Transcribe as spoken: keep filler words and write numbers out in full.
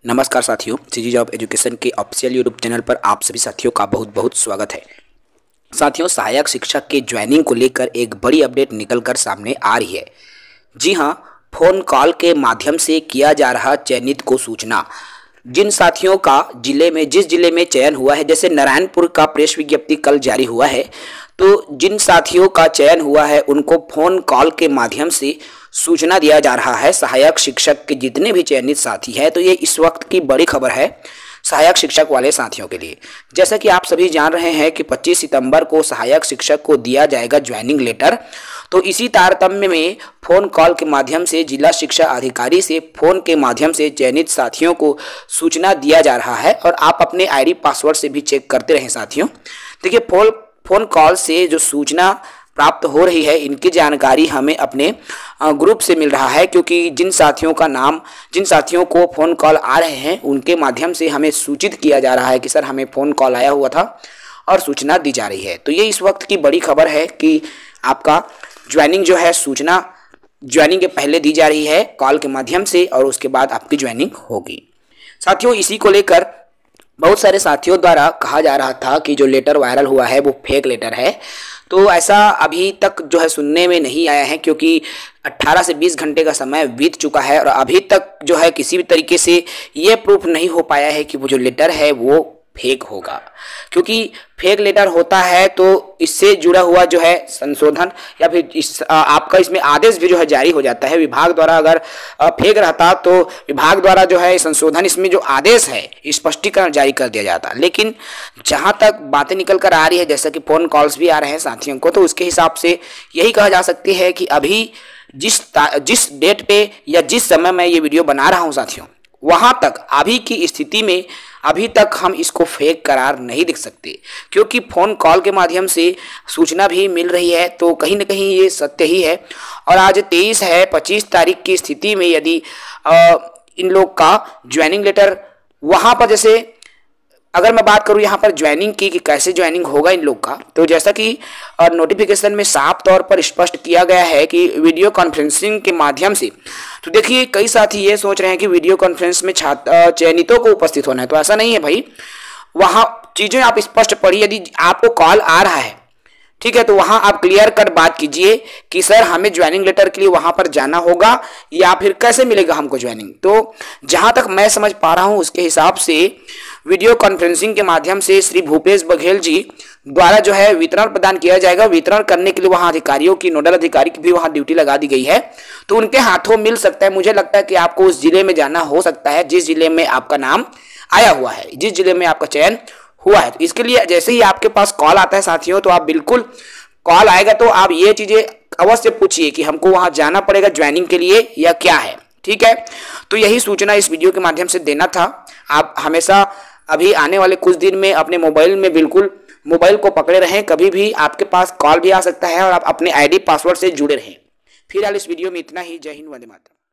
नमस्कार साथियों, CG job education के ऑफिशियल यूट्यूब चैनल पर आप सभी साथियों का बहुत बहुत स्वागत है। साथियों, सहायक शिक्षक के ज्वाइनिंग को लेकर एक बड़ी अपडेट निकलकर सामने आ रही है। जी हां, फोन कॉल के माध्यम से किया जा रहा चयनित को सूचना। जिन साथियों का जिले में जिस जिले में चयन हुआ है, जैसे नारायणपुर का प्रेस विज्ञप्ति कल जारी हुआ है, तो जिन साथियों का चयन हुआ है उनको फोन कॉल के माध्यम से सूचना दिया जा रहा है। सहायक शिक्षक के जितने भी चयनित साथी हैं, तो ये इस वक्त की बड़ी खबर है सहायक शिक्षक वाले साथियों के लिए। जैसा कि आप सभी जान रहे हैं कि पच्चीस सितंबर को सहायक शिक्षक को दिया जाएगा ज्वाइनिंग लेटर। तो इसी तारतम्य में फोन कॉल के माध्यम से जिला शिक्षा अधिकारी से फोन के माध्यम से चयनित साथियों को सूचना दिया जा रहा है। और आप अपने आईडी पासवर्ड से भी चेक करते रहें साथियों। देखिए, फोन फोन कॉल से जो सूचना प्राप्त हो रही है, इनकी जानकारी हमें अपने ग्रुप से मिल रहा है, क्योंकि जिन साथियों का नाम जिन साथियों को फ़ोन कॉल आ रहे हैं उनके माध्यम से हमें सूचित किया जा रहा है कि सर हमें फ़ोन कॉल आया हुआ था और सूचना दी जा रही है। तो ये इस वक्त की बड़ी खबर है कि आपका ज्वाइनिंग जो है सूचना ज्वाइनिंग के पहले दी जा रही है कॉल के माध्यम से, और उसके बाद आपकी ज्वाइनिंग होगी। साथियों, इसी को लेकर बहुत सारे साथियों द्वारा कहा जा रहा था कि जो लेटर वायरल हुआ है वो फेक लेटर है। तो ऐसा अभी तक जो है सुनने में नहीं आया है, क्योंकि अठारह से बीस घंटे का समय बीत चुका है और अभी तक जो है किसी भी तरीके से ये प्रूफ नहीं हो पाया है कि वो जो लेटर है वो फेक होगा। क्योंकि फेक लेटर होता है तो इससे जुड़ा हुआ जो है संशोधन या फिर इस आपका इसमें आदेश भी जो है जारी हो जाता है विभाग द्वारा। अगर फेक रहता तो विभाग द्वारा जो है संशोधन इसमें जो आदेश है स्पष्टीकरण जारी कर दिया जाता। लेकिन जहां तक बातें निकल कर आ रही है, जैसा कि फ़ोन कॉल्स भी आ रहे हैं साथियों को, तो उसके हिसाब से यही कहा जा सकती है कि अभी जिस जिस डेट पे या जिस समय मैं ये वीडियो बना रहा हूँ साथियों, वहां तक अभी की स्थिति में अभी तक हम इसको फेक करार नहीं देख सकते, क्योंकि फ़ोन कॉल के माध्यम से सूचना भी मिल रही है। तो कहीं ना कहीं ये सत्य ही है। और आज तेईस है, पच्चीस तारीख की स्थिति में यदि आ, इन लोग का ज्वाइनिंग लेटर वहां पर, जैसे अगर मैं बात करूं यहाँ पर ज्वाइनिंग की कि कैसे ज्वाइनिंग होगा इन लोग का, तो जैसा कि नोटिफिकेशन में साफ तौर पर स्पष्ट किया गया है कि वीडियो कॉन्फ्रेंसिंग के माध्यम से। तो देखिए, कई साथी ये सोच रहे हैं कि वीडियो कॉन्फ्रेंस में छात्र चयनितों को उपस्थित होना है, तो ऐसा नहीं है भाई। वहाँ चीज़ें आप स्पष्ट पढ़िए। यदि आपको कॉल आ रहा है, ठीक है, तो वहां आप क्लियर कट बात कीजिए कि सर हमें ज्वाइनिंग लेटर के लिए वहां पर जाना होगा या फिर कैसे मिलेगा हमको ज्वाइनिंग। तो जहां तक मैं समझ पा रहा हूं उसके हिसाब से वीडियो कॉन्फ्रेंसिंग के माध्यम से श्री भूपेश बघेल जी द्वारा जो है वितरण प्रदान किया जाएगा। वितरण करने के लिए वहां अधिकारियों की, नोडल अधिकारी की भी वहां ड्यूटी लगा दी गई है, तो उनके हाथों मिल सकता है। मुझे लगता है कि आपको उस जिले में जाना हो सकता है जिस जिले में आपका नाम आया हुआ है, जिस जिले में आपका चयन हुआ है। तो इसके लिए जैसे ही आपके पास कॉल आता है साथियों, तो आप बिल्कुल कॉल आएगा तो आप ये चीजें अवश्य पूछिए कि हमको वहां जाना पड़ेगा ज्वाइनिंग के लिए या क्या है। ठीक है, तो यही सूचना इस वीडियो के माध्यम से देना था। आप हमेशा अभी आने वाले कुछ दिन में अपने मोबाइल में बिल्कुल मोबाइल को पकड़े रहें, कभी भी आपके पास कॉल भी आ सकता है, और आप अपने आईडी पासवर्ड से जुड़े रहें। फिलहाल इस वीडियो में इतना ही। जय हिंद, वंदे मातरम।